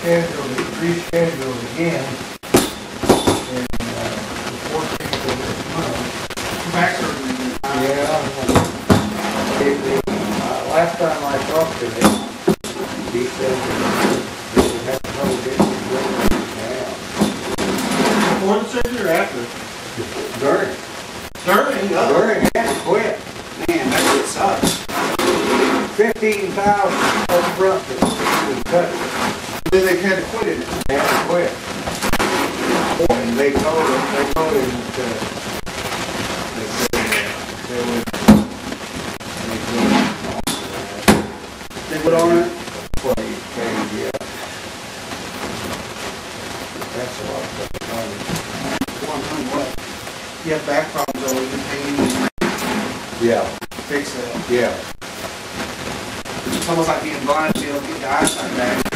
rescheduled again in the 14th of this month. Back surgery. Yeah. Last time I talked to him, he said that he had no business now. Before the surgery or after? During. During? No. During, had to quit. Man, that shit sucks. $15,000 up front that he was cutting. Then they had to quit it. They had to quit. And they told him that They put on it? Well, he paid, yeah. That's a lot of money. One time what? You have back problems over the pain. Yeah. Fix that. Yeah. It's almost like being blind, so you don't get your eyesight back.